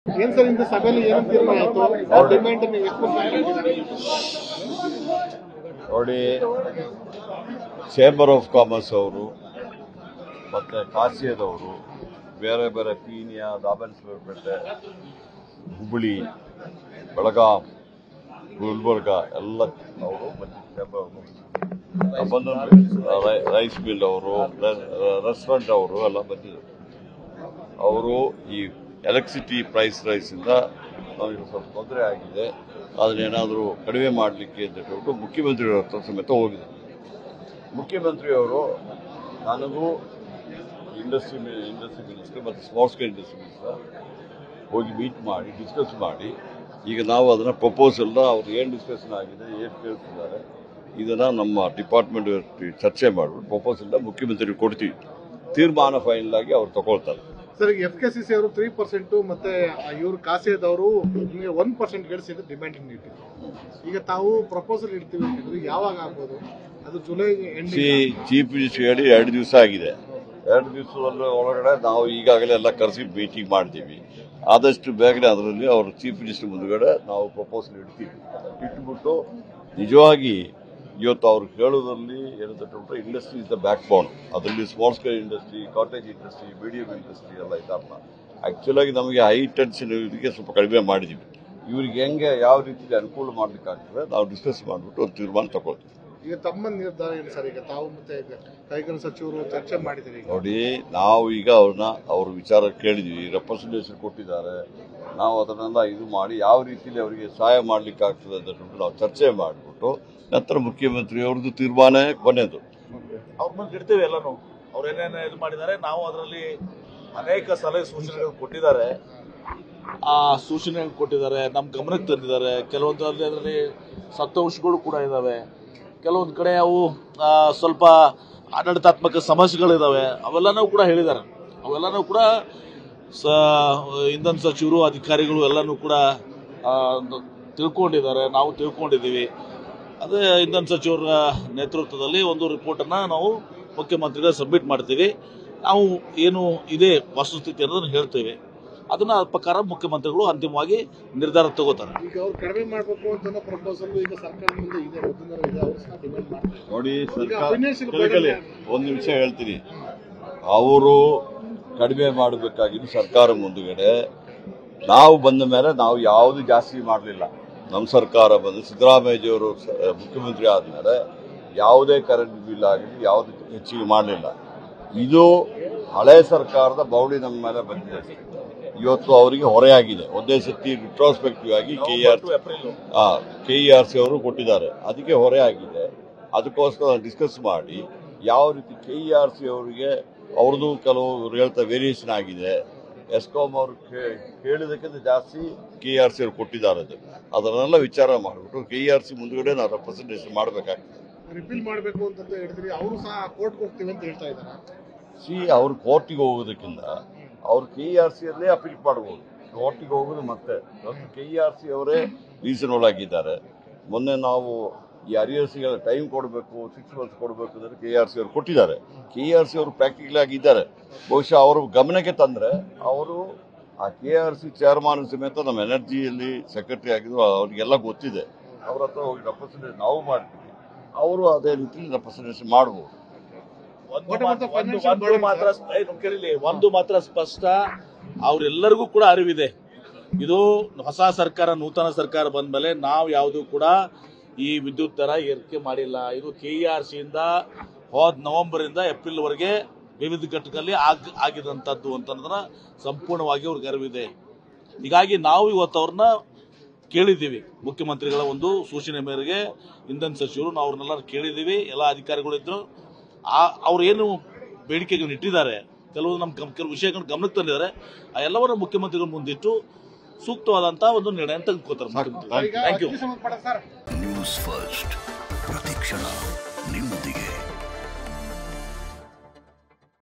ಏನು ಸರ್ ಇಂದು ಸಭೆಯಲ್ಲಿ ಏನು ತೀರ್ಮಾನ ಆಯಿತು ಡಿಮ್ಯಾಂಡ್ ನೋಡಿ, ಚೇಂಬರ್ ಆಫ್ ಕಾಮರ್ಸ್ ಅವರು ಮತ್ತು ಕಾಸಿಯದವರು ಬೇರೆ ಬೇರೆ ಪೀನಿಯಾ, ದಾಬೆಲ್ಸ್ಪೇಟೆ, ಹುಬ್ಬಳ್ಳಿ, ಬೆಳಗಾಂ, ಗುಲ್ಬರ್ಗ ಎಲ್ಲ ಅವರು ಬಂದು ರೈಸ್ ಮಿಲ್ ಅವರು, ರೆಸ್ಟೋರೆಂಟ್ ಅವರು ಎಲ್ಲ ಬಂದಿದ್ದಾರೆ. ಅವರು ಈ ಎಲೆಕ್ಟ್ರಿಸಿಟಿ ಪ್ರೈಸ್ ರೈಸಿಂದ ನಮಗೆ ಸ್ವಲ್ಪ ತೊಂದರೆ ಆಗಿದೆ, ಅದನ್ನೇನಾದರೂ ಕಡಿಮೆ ಮಾಡಲಿಕ್ಕೆ ಅಂತ ಹೇಳ್ಬಿಟ್ಟು ಮುಖ್ಯಮಂತ್ರಿಯವರ ಹತ್ರ ಸಮೇತ ಹೋಗಿದೆ. ಮುಖ್ಯಮಂತ್ರಿಯವರು ನನಗೂ ಇಂಡಸ್ಟ್ರಿ ಮಿನಿಸ್ಟರ್ ಮತ್ತು ಸ್ಮಾಲ್ ಸ್ಕೇಲ್ ಇಂಡಸ್ಟ್ರಿ ಮಿನಿಸ್ಟರ್ ಹೋಗಿ ಮೀಟ್ ಮಾಡಿ ಡಿಸ್ಕಸ್ ಮಾಡಿ, ಈಗ ನಾವು ಅದನ್ನು ಪ್ರಪೋಸಲ್ನ ಅವ್ರು ಏನು ಡಿಸ್ಕಷನ್ ಆಗಿದೆ, ಏನು ಕೇಳ್ತಿದ್ದಾರೆ, ಇದನ್ನು ನಮ್ಮ ಡಿಪಾರ್ಟ್ಮೆಂಟ್ ಚರ್ಚೆ ಮಾಡಿಬಿಟ್ಟು ಪ್ರಪೋಸಲ್ನ ಮುಖ್ಯಮಂತ್ರಿಗೆ ಕೊಡ್ತೀವಿ. ತೀರ್ಮಾನ ಫೈನಲ್ ಆಗಿ ಅವ್ರು ತಗೊಳ್ತಾರೆ. ಸರ್, FKCC ಅವರು 3% ಮತ್ತೆ ಇವರು ಕಾಸಿಯದವರು 1% ಗಳಿಸಿದ ಡಿಮ್ಯಾಂಡ್ ಇಟ್ಟಿದ್ರು. ಈಗ ತಾವು ಪ್ರಪೋಸಲ್ ಇಡ್ತೀವಿ ಅಂತಂದ್ರೆ ಯಾವಾಗ ಆಗ್ಬೋದು? ಅದು ಜುಲೈ ಚೀಫ್ ಮಿನಿಸ್ಟರ್ ಹೇಳಿ 2 ದಿವಸ ಆಗಿದೆ. 2 ದಿವಸದ ಒಳಗಡೆ ನಾವು ಈಗಾಗಲೇ ಎಲ್ಲ ಕರೆಸಿ ಮೀಟಿಂಗ್ ಮಾಡ್ತೀವಿ. ಆದಷ್ಟು ಬೇಗನೆ ಅದರಲ್ಲಿ ಅವರು ಚೀಫ್ ಮಿನಿಸ್ಟರ್ ಮುಂದುಗಡೆ ನಾವು ಪ್ರಪೋಸಲ್ ಇಡ್ತೀವಿ. ಇಟ್ಬಿಟ್ಟು ನಿಜವಾಗಿ ಇವತ್ತು ಅವ್ರು ಹೇಳೋದ್ರಲ್ಲಿ ಏನಂತ industry is the backbone. ಅದರಲ್ಲಿ small scale industry, cottage industry, medium industry ಎಲ್ಲ ಇದ್ದಾರಲ್ಲ. ಆ್ಯಕ್ಚುಲಾಗಿ ನಮಗೆ ಹೈ ಟೆನ್ಷನ್ ಇವರಿಗೆ ಸ್ವಲ್ಪ ಕಡಿಮೆ ಮಾಡಿದ್ದೀವಿ. ಇವ್ರಿಗೆ ಹೆಂಗೆ ಯಾವ ರೀತಿಯಲ್ಲಿ ಅನುಕೂಲ ಮಾಡಲಿಕ್ಕಾಗ್ತದೆ ನಾವು ಡಿಸ್ಕಸ್ ಮಾಡಿಬಿಟ್ಟು ಒಂದು ತೀರ್ಮಾನ ತಗೊಳ್ತೀವಿ. ಈಗ ತಮ್ಮ ನಿರ್ಧಾರ ಏನು ಸರ್? ಈಗ ತಾವು ಮತ್ತೆ ಕೈಗಾರಿಕಾ ಸಚಿವರು ಚರ್ಚೆ ಮಾಡಿದ್ದೀರಿ. ನೋಡಿ, ನಾವು ಈಗ ಅವ್ರ ವಿಚಾರ ಕೇಳಿದ್ವಿ, ರೆಪ್ರೆಸೆಂಟೇಷನ್ ಕೊಟ್ಟಿದ್ದಾರೆ. ನಾವು ಅದನ್ನೆಲ್ಲ ಇದು ಮಾಡಿ ಯಾವ ರೀತಿಯಲ್ಲಿ ಅವರಿಗೆ ಸಹಾಯ ಮಾಡಲಿಕ್ಕೆ ಆಗ್ತದೆ ಅಂತ ನಾವು ಚರ್ಚೆ ಮಾಡಿಬಿಟ್ಟು ನಂತರ ಮುಖ್ಯಮಂತ್ರಿಯವ್ರದ್ದು ತೀರ್ಮಾನ ಕೊನೆಯದು. ಅವ್ರ ಮುಂದೆ ಇಡ್ತೇವೆ ಎಲ್ಲನೂ. ಅವ್ರು ಏನೇನು ಇದು ಮಾಡಿದ್ದಾರೆ, ನಾವು ಅದರಲ್ಲಿ ಅನೇಕ ಸಲಹೆ ಸೂಚನೆಗಳು ಕೊಟ್ಟಿದ್ದಾರೆ. ಆ ಸೂಚನೆಗಳು ಕೊಟ್ಟಿದ್ದಾರೆ, ನಮ್ಮ ಗಮನಕ್ಕೆ ತಂದಿದ್ದಾರೆ. ಕೆಲವೊಂದು ಅದರಲ್ಲಿ ಸತ್ಯಾಂಶಗಳು ಕೂಡ ಇದ್ದಾವೆ. ಕೆಲವೊಂದು ಕಡೆ ಅವು ಸ್ವಲ್ಪ ಆಡಳಿತಾತ್ಮಕ ಸಮಸ್ಯೆಗಳಿದ್ದಾವೆ. ಅವೆಲ್ಲನೂ ಕೂಡ ಹೇಳಿದ್ದಾರೆ. ಅವೆಲ್ಲನೂ ಕೂಡ ಇಂಧನ ಸಚಿವರು, ಅಧಿಕಾರಿಗಳು ಎಲ್ಲನೂ ಕೂಡ ತಿಳ್ಕೊಂಡಿದ್ದಾರೆ. ನಾವು ತಿಳ್ಕೊಂಡಿದ್ದೀವಿ. ಅದೇ ಇಂಧನ ಸಚಿವರ ನೇತೃತ್ವದಲ್ಲಿ ಒಂದು ರಿಪೋರ್ಟನ್ನು ನಾವು ಮುಖ್ಯಮಂತ್ರಿಗಳಿಗೆ ಸಬ್ಮಿಟ್ ಮಾಡ್ತೀವಿ. ನಾವು ಏನು ಇದೆ ವಸ್ತುಸ್ಥಿತಿ ಅನ್ನೋದನ್ನು ಹೇಳ್ತೇವೆ. ಅದನ್ನ ಪ್ರಕಾರ ಮುಖ್ಯಮಂತ್ರಿಗಳು ಅಂತಿಮವಾಗಿ ನಿರ್ಧಾರ ತಗೋತಾರೆ. ಈಗ ಅವ್ರು ಕಡಿಮೆ ಮಾಡಬೇಕು ಅಂತ ಪ್ರಪೋಸಲ್ ಈಗ ಸರ್ಕಾರ ಮುಂದೆ ಇದೆ. ನೋಡಿ, ಒಂದು ನಿಮಿಷ ಹೇಳ್ತೀನಿ. ಅವರು ಕಡಿಮೆ ಮಾಡಬೇಕಾಗಿದ್ದು ಸರ್ಕಾರ ಮುಂದುಗಡೆ. ನಾವು ಬಂದ ಮೇಲೆ ನಾವು ಯಾವುದು ಜಾಸ್ತಿ ಮಾಡಲಿಲ್ಲ. ನಮ್ಮ ಸರ್ಕಾರ ಬಂದು ಸಿದ್ದರಾಮಯ್ಯಜಿಯವರು ಮುಖ್ಯಮಂತ್ರಿ ಆದಮೇಲೆ ಯಾವುದೇ ಕರೆಂಟ್ ಬಿಲ್ ಆಗಲಿ ಯಾವುದು ಹೆಚ್ಚಿಗೆ ಮಾಡಲಿಲ್ಲ. ಇದು ಹಳೆ ಸರ್ಕಾರದ ಬೌಳಿ ನಮ್ಮ ಮೇಲೆ ಬಂದಿದೆ. ಇವತ್ತು ಅವರಿಗೆ ಹೊರೆಯಾಗಿದೆ. ಒಂದೇ ಸತಿ ರಿಟ್ರೋಸ್ಪೆಕ್ಟಿವ್ ಆಗಿ KERC ಅವರು ಕೊಟ್ಟಿದ್ದಾರೆ. ಅದಕ್ಕೆ ಹೊರೆ ಆಗಿದೆ. ಅದಕ್ಕೋಸ್ಕರ ಡಿಸ್ಕಸ್ ಮಾಡಿ ಯಾವ ರೀತಿ KERC ಅವರಿಗೆ ಅವ್ರದ್ದು ಕೆಲವು ಹೇಳ್ತಾ ವೇರಿಯೇಷನ್ ಆಗಿದೆ. BESCOM ಅವರು ಕೇಳಿದಕ್ಕಿಂತ ಜಾಸ್ತಿ KERC ಅವರು ಕೊಟ್ಟಿದ್ದಾರೆ. ಅದನ್ನೆಲ್ಲ ವಿಚಾರ ಮಾಡಿಬಿಟ್ಟು KERC ಮುಂದುಗಡೆ ನಾವು ರೆಪ್ರೆಸೆಂಟೇಷನ್ ಮಾಡಬೇಕಾಗ್ತದೆ. ರಿಪೀಲ್ ಮಾಡಬೇಕು ಅಂತ ಹೇಳಿದ್ರಿ. ಅವರು ಸಹ ಕೋರ್ಟ್ಗೆ ಹೋಗ್ತೀವಿ ಅಂತ ಹೇಳ್ತಾ ಇದ್ದಾರೆ. ಅವ್ರು ಕೋರ್ಟಿಗೆ ಹೋಗೋದಕ್ಕಿಂತ ಅವ್ರು KERCಯಲ್ಲೇ ಅಪೀಲ್ ಮಾಡ್ಬೋದು. ಕೋರ್ಟಿಗೆ ಹೋಗೋದು ಮತ್ತೆ KERC ಅವರೇ ರೀಸನಬಲ್ ಆಗಿದ್ದಾರೆ. ಮೊನ್ನೆ ನಾವು ಈ ಅರಿಯರ್ಸ್ಗೆಲ್ಲ ಟೈಮ್ ಕೊಡಬೇಕು, 6 months ಕೊಡಬೇಕು ಅಂದರೆ KERC ಅವರು ಕೊಟ್ಟಿದ್ದಾರೆ. KERC ಅವರು ಪ್ರಾಕ್ಟಿಕಲ್ ಆಗಿದ್ದಾರೆ. ಬಹುಶಃ ಅವರು ಗಮನಕ್ಕೆ ತಂದರೆ ಅವರು ಆ KERC ಚೇರ್ಮನ್ ಸಮೇತ ನಮ್ಮ ಎನರ್ಜಿಯಲ್ಲಿ ಸೆಕ್ರೆಟರಿ ಆಗಿದ್ರು. ಅವ್ರಿಗೆಲ್ಲ ಗೊತ್ತಿದೆ. ಅವ್ರ ಹತ್ರ ಹೋಗಿ ರೆಪ್ರೆಸೆಂಟೇಷನ್ ನಾವು ಮಾಡ್ತೀವಿ. ಅವರು ಅದೇ ರೀತಿ ರೆಪ್ರೆಸೆಂಟೇಷನ್ ಮಾಡ್ಬೋದು. ಒಂದು ಮಾತ್ರ ಸ್ಪಷ್ಟ, ಅವರೆಲ್ಲರಿಗೂ ಕೂಡ ಅರಿವಿದೆ. ಇದು ಹೊಸ ಸರ್ಕಾರ, ನೂತನ ಸರ್ಕಾರ ಬಂದ ಮೇಲೆ ನಾವು ಯಾವುದೂ ಕೂಡ ಈ ವಿದ್ಯುತ್ ದರ ಏರಿಕೆ ಮಾಡಿಲ್ಲ. ಇದು KERCಯಿಂದ ಹೋದ ನವೆಂಬರ್ ಇಂದ ಏಪ್ರಿಲ್ ವರೆಗೆ ವಿವಿಧ ಘಟಕದಲ್ಲಿ ಆಗಿದಂತದ್ದು ಅಂತಂದ್ರೆ ಸಂಪೂರ್ಣವಾಗಿ ಅವ್ರಿಗೆ ಅರಿವಿದೆ. ಹೀಗಾಗಿ ನಾವು ಇವತ್ತು ಅವ್ರನ್ನ ಕೇಳಿದ್ದೀವಿ. ಮುಖ್ಯಮಂತ್ರಿಗಳ ಒಂದು ಸೂಚನೆ ಮೇರೆಗೆ ಇಂಧನ ಸಚಿವರು ನಾವು ಅವ್ರನ್ನೆಲ್ಲ ಕೇಳಿದ್ದೀವಿ. ಎಲ್ಲ ಅಧಿಕಾರಿಗಳು ಇದ್ರು. ಅವ್ರು ಏನು ಬೇಡಿಕೆಗಳನ್ನು ಇಟ್ಟಿದ್ದಾರೆ, ಕೆಲವು ವಿಷಯಗಳನ್ನು ಗಮನಕ್ಕೆ ತಂದಿದ್ದಾರೆ. ಆ ಎಲ್ಲವನ್ನ ಮುಖ್ಯಮಂತ್ರಿಗಳ ಮುಂದಿಟ್ಟು ಸೂಕ್ತವಾದಂತಹ ಒಂದು ನಿರ್ಣಯ ತೆಗೆದುಕೊಳ್ತಾರೆ. Thank you. ನ್ಯೂಸ್ ಫಸ್ಟ್, ಪ್ರತಿಕ್ಷಣ ನಿಮ್ಮೊಂದಿಗೆ.